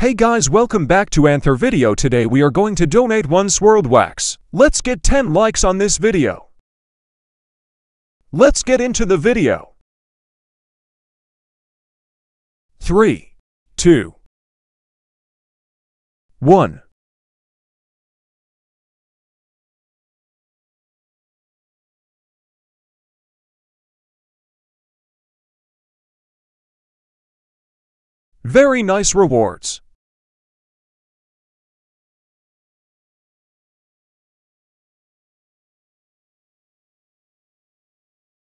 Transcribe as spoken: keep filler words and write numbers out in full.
Hey guys, welcome back to Anther video. Today we are going to donate one swirled wax. Let's get ten likes on this video. Let's get into the video. three, two, one. Very nice rewards.